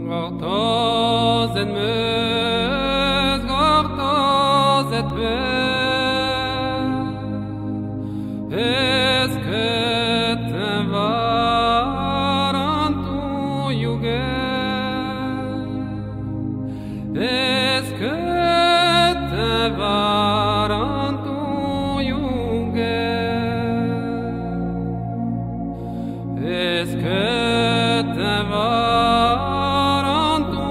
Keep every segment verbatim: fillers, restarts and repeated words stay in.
Gortoz en meus, gortoz et ver, esket en varantu juger, esket en varantu juger, esket en varantu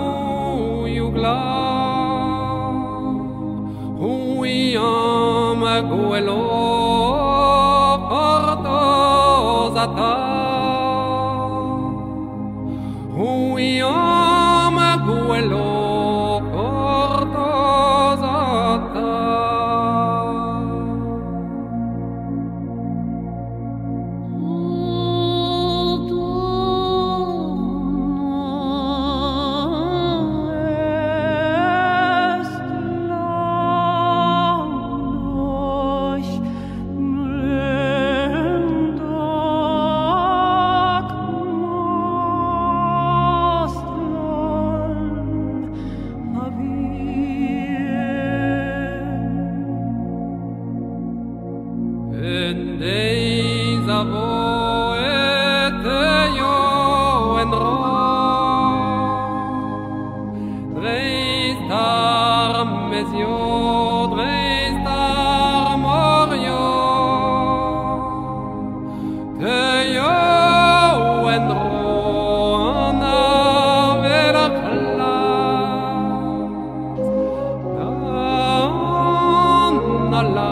Huiam guelo portosata, Huiam guelo portosata. En days of oed yo en ro, dreistar mesio, dreistar morio, te yo en ro ana vera klas, dan ala.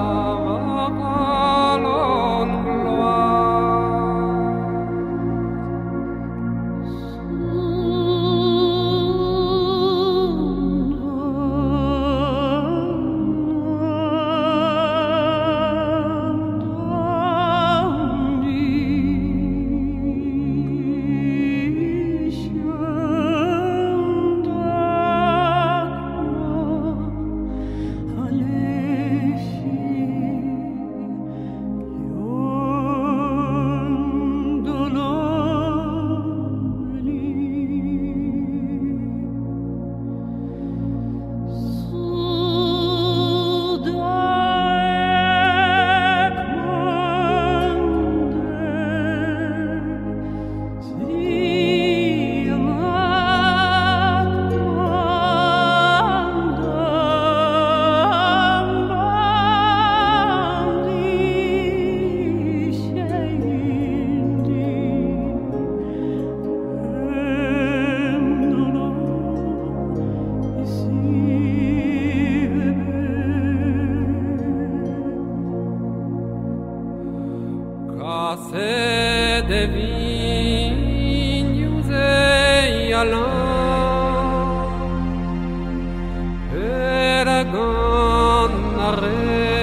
Se de vignes e alan, per ganare